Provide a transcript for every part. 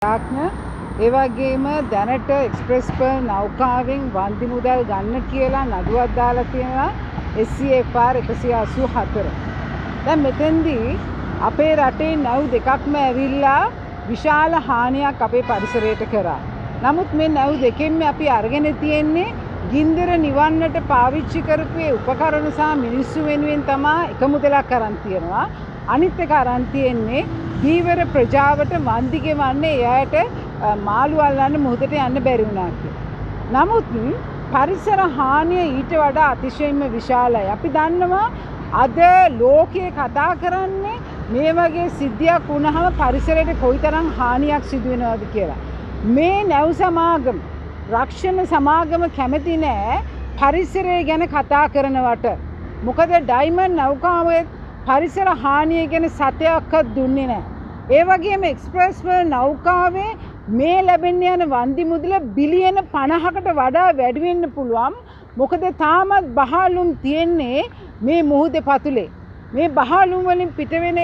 ඒ වගේම දැනට එක්ස්ප්‍රස් පර් නෞකාවෙන් වන්දි මුදල් ගන්න කියලා නඩුවක් දාලා තියෙනවා SCFR 184. දැන් මෙතෙන්දී අපේ රටේ නැව් දෙකක්ම ඇවිල්ලා විශාල හානියක් අපේ පරිසරයට කරා. නමුත් මේ නැව් දෙකෙන්ම අපි අරගෙන තියෙන්නේ ගින්දර නිවන්නට පාවිච්චි කරපු උපකරණ සහ මිනිස්සු වෙනුවෙන් තමයි එක මුදලක් අරන් තියෙනවා. අනිත් එක අරන් තියෙන්නේ දීවර ප්‍රජාවට වන්දි ගෙවන්නේ එයාට මාළු අල්ලන්න මුහුදට යන්න බැරි වුණා කියලා. නමුත් පරිසර හානිය ඊට වඩා අතිශයින්ම විශාලයි. අපි දන්නවා අද ලෝකයේ කතා කරන්නේ මේ වගේ සිද්ධියක් වුණාම පරිසරයට කොයිතරම් හානියක් සිදු වෙනවද කියලා. මේ නැව් සමාගම රක්ෂණ සමාගම කැමති නෑ පරිසරය ගැන කතා කරනවට. මොකද ඩයිමන්ඩ් නෞකාවේ පරිසර හානිය ගැන සතයක්වත් දුන්නේ නෑ. ඒ වගේම එක්ස්ප්‍රස් පර් නෞකාවේ මේ ලැබෙන්න යන වන්දි මුදල බිලියන 50කට වඩා වැඩි වෙන්න පුළුවන්. මොකද තාමත් බහලුම් තියෙන්නේ මේ මුහුදේ පතුලේ. මේ බහලුම් වලින් පිටවෙන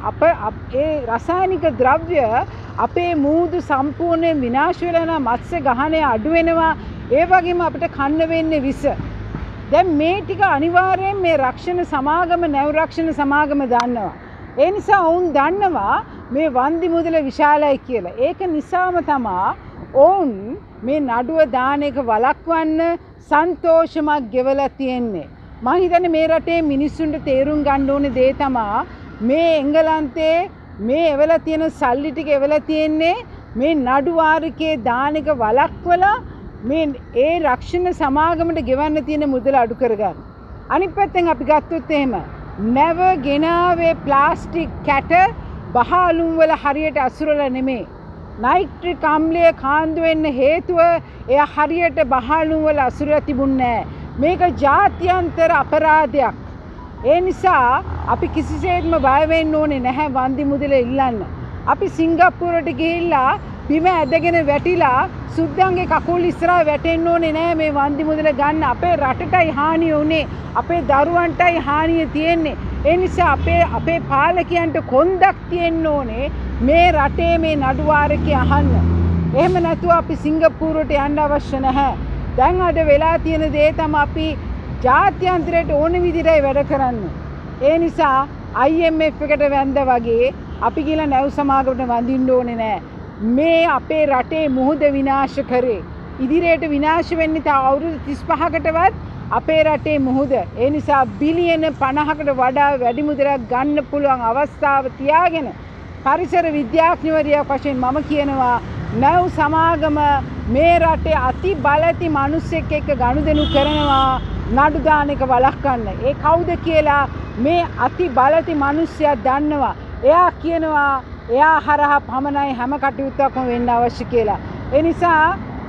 ඒ රසායනික ද්‍රව්‍ය අපේ මුහුදු සම්පූර්ණයෙන් විනාශ වෙලා යන මත්ස්‍ය ගහණය අඩු වෙනවා. ඒ වගේම අපිට කන්න වෙන්නේ විස. දැන් මේ ටික අනිවාර්යයෙන් මේ රක්ෂණ සමාගම නැව් රක්ෂණ සමාගම දන්නවා. ඒ නිසා ඔවුන් දන්නවා මේ වන්දි මුදල විශාලයි කියලා. ඒක නිසාම තමයි ඔවුන් මේ නඩුව දාන එක වළක්වන්න සන්තෝෂමක් ගෙවලා තියෙන්නේ. මම හිතන්නේ මේ රටේ මිනිස්සුන්ට තේරුම් ගන්න ඕනේ දේ තමයි මේ එංගලන්තේ මේ එවලා තියෙන සල්ලි ටික එවලා තියෙන්නේ මේ නඩු වාරිකේ දාන එක වළක්වලා මේ ඒ රක්ෂණ සමාගමට ගෙවන්න තියෙන මුදල අඩු කරගන්න. අනිත් පැත්තෙන් අපි ගත්තොත් එහෙම නැව ගෙනාවේ ප්ලාස්ටික් කැට බහලුම් වල හරියට අසුරලා නෙමෙයි. නයිට්‍රික් අම්ලය කාන්දු වෙන්න හේතුව එයා හරියට බහලුම් වල අසුරලා තිබුණේ නැහැ. මේක ජාත්‍යන්තර අපරාධයක්. ඒ නිසා අපි කිසිසේත්ම බය වෙන්න ඕනේ නැහැ වන්දි මුදල ඉල්ලන්න. අපි සිංගප්පූරුවට ගිහිල්ලා බිම ඇදගෙන වැටිලා සුද්දන්ගේ කකුල් ඉස්සරහා වැටෙන්න ඕනේ නැහැ මේ වන්දි මුදල ගන්න. අපේ රටටයි හානිය උනේ. අපේ දරුවන්ටයි හානිය තියෙන්නේ. ඒ නිසා අපේ පාලකයන්ට කොන්දක් තියෙන්න ඕනේ මේ රටේ මේ නඩු වාරකේ අහන්න. එහෙම නැතුව අපි සිංගප්පූරුවට යන්න අවශ්‍ය නැහැ. දැන් අද වෙලා තියෙන දේ තමයි අපි ජාත්‍යන්තරයට ඕන විදිහටයි වැඩ කරන්නේ. ඒ නිසා IMF එකට වැඳ වගේ අපි කියලා නැව් සමාගමට වඳින්න ඕනේ නැහැ. මේ අපේ රටේ මුහුද විනාශ කරේ. ඉදිරියට විනාශ වෙන්නේ තව අවුරුදු 35කටවත් අපේ රටේ මුහුද. ඒ නිසා බිලියන 50කට වඩා වැඩි මුදලක් ගන්න පුළුවන් අවස්ථාව තියාගෙන පරිසර විද්‍යාඥවරියක් වශයෙන් මම කියනවා නැව් සමාගම මේ රටේ අති බලති මිනිස්සෙක් එක්ක ගනුදෙනු කරනවා නඩු දාන එක වළක්වන්න. ඒ කවුද කියලා මේ අති බලති මිනිස්සයා දන්නවා. එයා කියනවා එයා හරහා පමණයි හැම කටයුත්තක්ම වෙන්න අවශ්‍ය කියලා. ඒ නිසා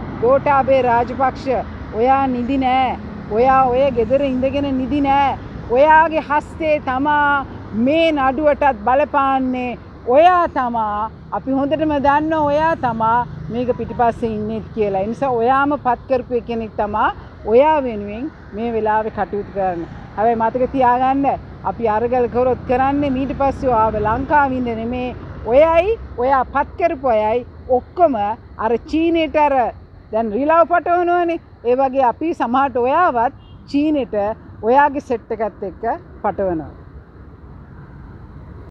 ගෝඨාභය රාජපක්ෂ ඔයා නිදි නෑ. ඔයා ඔය ගෙදර ඉඳගෙන නිදි නෑ. ඔයාගේ හස්තේ තමා මේ නඩුවටත් බලපාන්නේ. ඔයා තමා අපි හොඳටම දන්නවා ඔයා තමා මේක පිටිපස්සේ ඉන්නේ කියලා. ඒ නිසා ඔයාම පත් කරපු කෙනෙක් තමා ඔයා වෙනුවෙන් මේ වෙලාවේ කටයුතු කරන්න. හැබැයි මතක තියාගන්න අපි අරගල කරොත් කරන්නේ ඊට පස්සේ ආව ලංකාවේ ඉන්න නෙමේ ඔයයි ඔයා පත් කරපු අයයි ඔක්කොම අර චීනෙට අර දැන් රිලව් පටවනවනේ. ඒ වගේ අපි සමහරට ඔයාවත් චීනෙට ඔයාගේ සෙට් එකත් එක්ක පටවනවා.